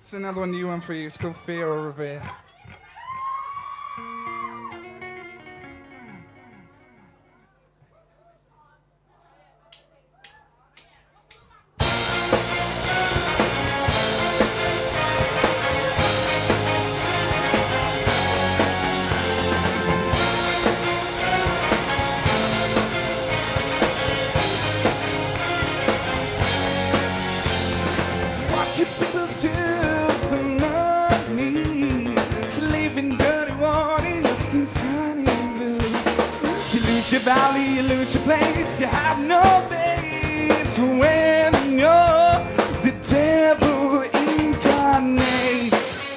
It's another one, new one for you. It's called Fear or Revere. What you people do for money? Slave in dirty water, your skin's honey blue. You lose your valley, you lose your place, you have no face when you're the devil incarnate.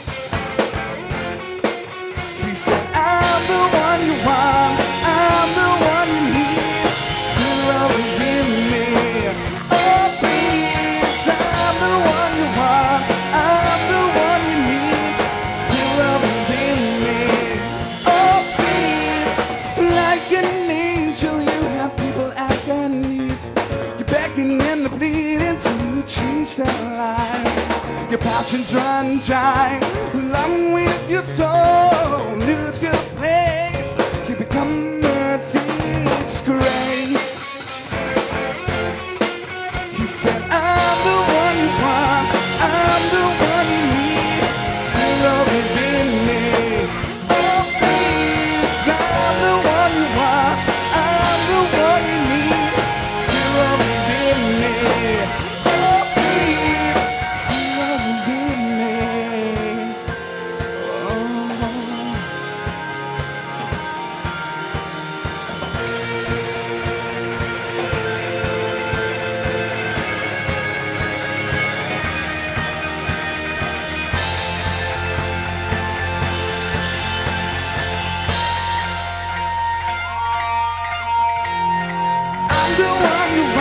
He said, I'm the one you want, I'm the one you need, feel love within me. Oh please, I'm the one you want, I'm the one you need, feel love within me. Oh please, like an angel you have people at their knees. You're begging and pleading to change their lives. Your passions run dry, along with your soul, lose your place. You become a disgrace. He said, I'm the one you want, I'm the one you need, feel love within me. Oh please, I'm the one you want, I'm the one you need, feel love within me. Oh please, feel love within me. Oh. I'm the one you want.